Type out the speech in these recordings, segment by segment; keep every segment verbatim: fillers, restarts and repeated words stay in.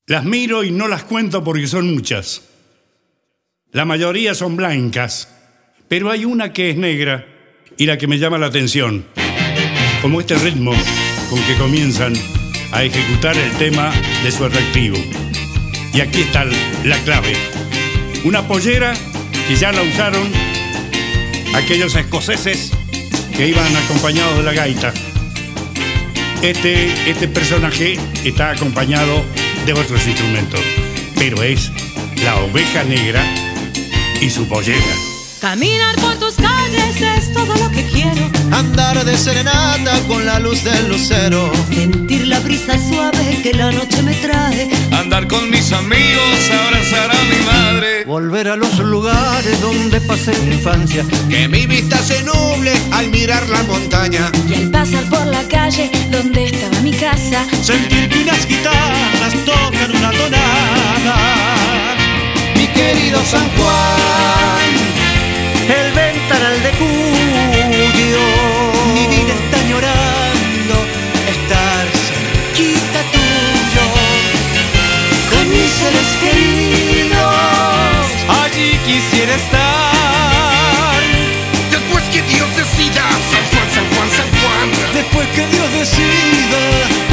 Las miro y no las cuento porque son muchas. La mayoría son blancas, pero hay una que es negra y la que me llama la atención, como este ritmo con que comienzan a ejecutar el tema de su atractivo. Y aquí está la clave. Una pollera que ya la usaron aquellos escoceses que iban acompañados de la gaita. Este, este personaje está acompañado de otros instrumentos, pero es la oveja negra y su pollera. Caminar por tus calles es todo lo que quiero. Andar de serenata con la luz del lucero. Sentir la brisa suave que la noche me trae. Andar con mis amigos, abrazar a mi madre. Volver a los lugares donde pasé mi infancia. Que mi vista se nuble al mirar la montaña. Y al pasar por la calle donde estaba mi casa. Sentir que unas guitarras tocan una tonada. Mi querido San Juan, el ventanal de Cuyo. mi vida está llorando estar cerquita tuyo. Con mis seres queridos, Allí quisiera estar. Después que Dios decida, San Juan, San Juan, San Juan. después que Dios decida.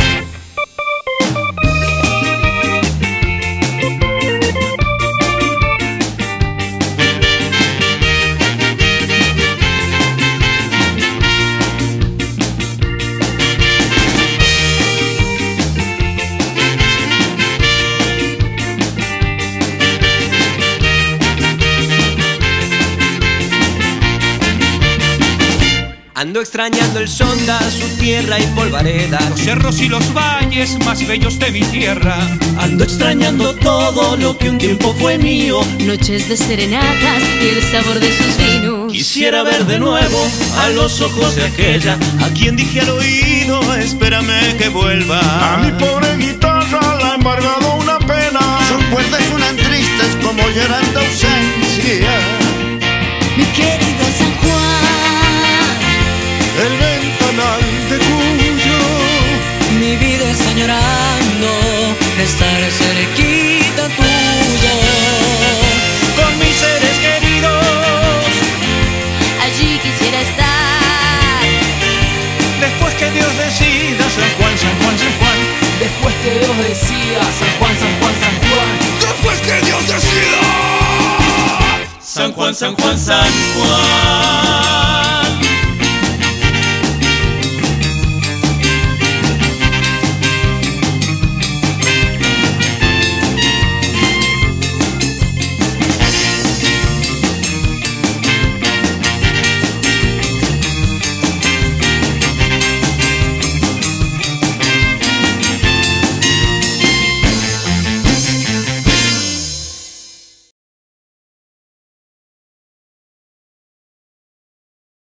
Ando extrañando el Sonda, su tierra y polvareda, Los cerros y los valles más bellos de mi tierra. ando extrañando todo lo que un tiempo fue mío. Noches de serenatas y el sabor de sus vinos. Quisiera ver de nuevo a los ojos de aquella a quien dije al oído, espérame que vuelva. A mi pobre guitarra la ha embargado una pena. Sus cuerdas suenan tristes como llorando ausencia. Mi querido San Juan, El ventanal de Cuyo. mi vida está llorando estar cerquita tuyo. Con mis seres queridos, Allí quisiera estar. después que Dios decida, San Juan, San Juan, San Juan. Después que Dios decía, San Juan, San Juan, San Juan. Después que Dios decida. San Juan, San Juan, San Juan.